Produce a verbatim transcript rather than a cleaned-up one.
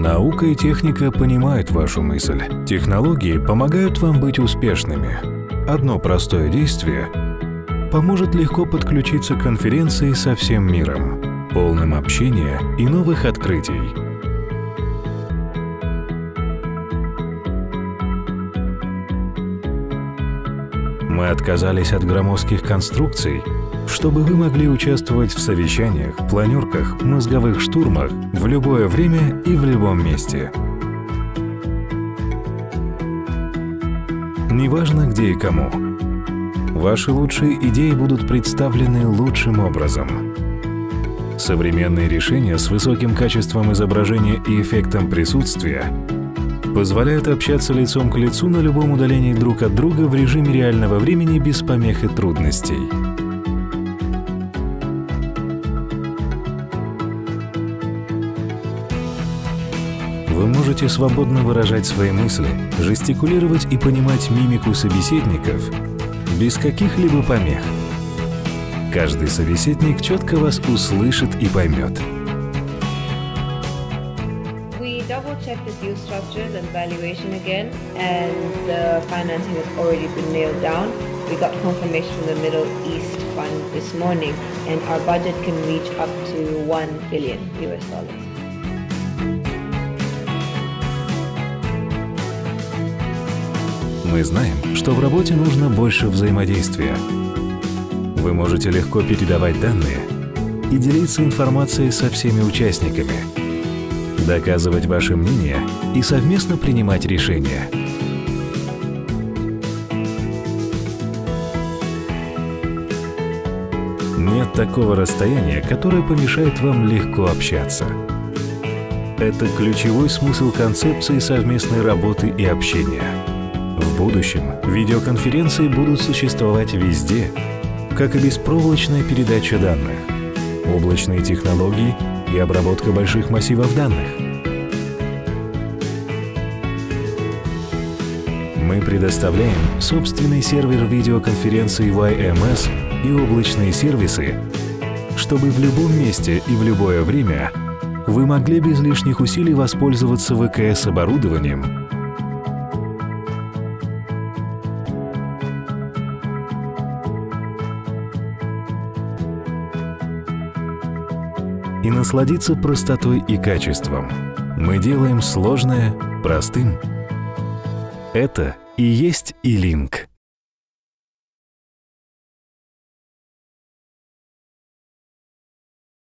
Наука и техника понимают вашу мысль. Технологии помогают вам быть успешными. Одно простое действие поможет легко подключиться к конференции со всем миром, полным общения и новых открытий. Мы отказались от громоздких конструкций, чтобы вы могли участвовать в совещаниях, планерках, мозговых штурмах в любое время и в любом месте. Неважно где и кому. Ваши лучшие идеи будут представлены лучшим образом. Современные решения с высоким качеством изображения и эффектом присутствия позволяют общаться лицом к лицу на любом удалении друг от друга в режиме реального времени без помех и трудностей. Вы можете свободно выражать свои мысли, жестикулировать и понимать мимику собеседников без каких-либо помех. Каждый собеседник четко вас услышит и поймет. We double-checked the deal structures and valuation again, and the financing has already been nailed down. We got confirmation from the Middle East Fund this morning, and our budget can reach up to one billion U S dollars. Мы знаем, что в работе нужно больше взаимодействия. Вы можете легко передавать данные и делиться информацией со всеми участниками, доказывать ваше мнение и совместно принимать решения. Нет такого расстояния, которое помешает вам легко общаться. Это ключевой смысл концепции совместной работы и общения. В будущем видеоконференции будут существовать везде, как и беспроволочная передача данных, облачные технологии и обработка больших массивов данных. Мы предоставляем собственный сервер видеоконференции вай эм эс и облачные сервисы, чтобы в любом месте и в любое время вы могли без лишних усилий воспользоваться вэ ка эс-оборудованием, и насладиться простотой и качеством. Мы делаем сложное простым. Это и есть и-линк.